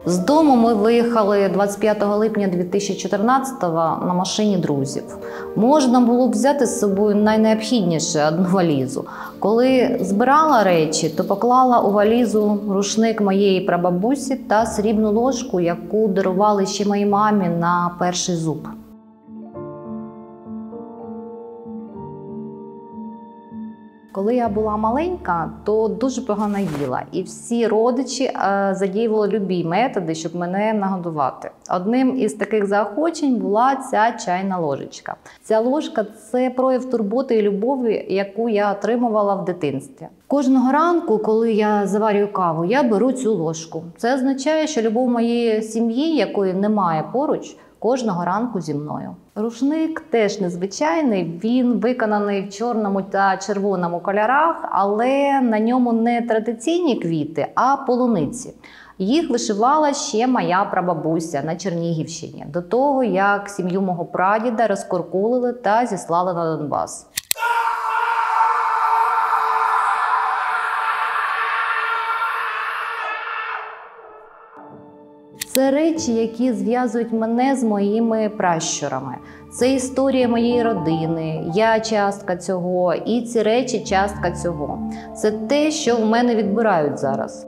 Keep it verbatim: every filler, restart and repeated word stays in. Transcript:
З дому ми виїхали двадцять п'ятого липня дві тисячі чотирнадцятого на машині друзів. Можна було б взяти з собою найнеобхідніше – одну валізу. Коли збирала речі, то поклала у валізу рушник моєї прабабусі та срібну ложку, яку дарували ще моїй мамі на перший зуб. Коли я була маленька, то дуже погано їла, і всі родичі е, задіювали любі методи, щоб мене нагодувати. Одним із таких заохочень була ця чайна ложечка. Ця ложка – це прояв турботи і любові, яку я отримувала в дитинстві. Кожного ранку, коли я заварюю каву, я беру цю ложку. Це означає, що любов моєї сім'ї, якої немає поруч, кожного ранку зі мною. Рушник теж незвичайний, він виконаний в чорному та червоному кольорах, але на ньому не традиційні квіти, а полуниці. Їх вишивала ще моя прабабуся на Чернігівщині, до того, як сім'ю мого прадіда розкуркулили та зіслали на Донбас. Це речі, які зв'язують мене з моїми пращурами. Це історія моєї родини, я частка цього, і ці речі частка цього. Це те, що в мене відбирають зараз.